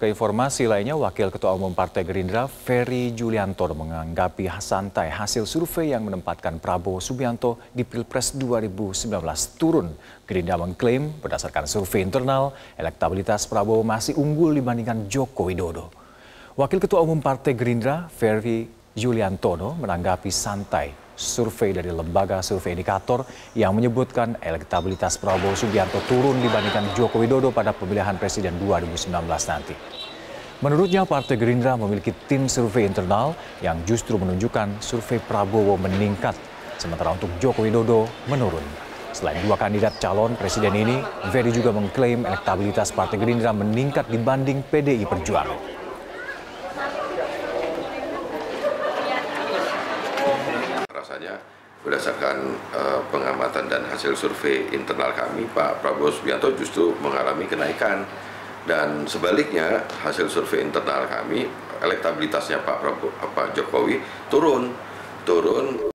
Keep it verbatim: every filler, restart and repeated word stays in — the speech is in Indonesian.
Ke informasi lainnya, Wakil Ketua Umum Partai Gerindra, Ferry Juliantono, menanggapi santai hasil survei yang menempatkan Prabowo Subianto di Pilpres dua ribu sembilan belas turun. Gerindra mengklaim berdasarkan survei internal, elektabilitas Prabowo masih unggul dibandingkan Joko Widodo. Wakil Ketua Umum Partai Gerindra, Ferry Juliantono, menanggapi santai survei dari lembaga survei indikator yang menyebutkan elektabilitas Prabowo Subianto turun dibandingkan Joko Widodo pada pemilihan presiden dua ribu sembilan belas nanti. Menurutnya, Partai Gerindra memiliki tim survei internal yang justru menunjukkan survei Prabowo meningkat, sementara untuk Joko Widodo menurun. Selain dua kandidat calon presiden ini, Ferry juga mengklaim elektabilitas Partai Gerindra meningkat dibanding P D I Perjuangan. Rasanya berdasarkan uh, pengamatan dan hasil survei internal kami, Pak Prabowo Subianto justru mengalami kenaikan, dan sebaliknya hasil survei internal kami elektabilitasnya Pak Prabowo, Pak Jokowi turun turun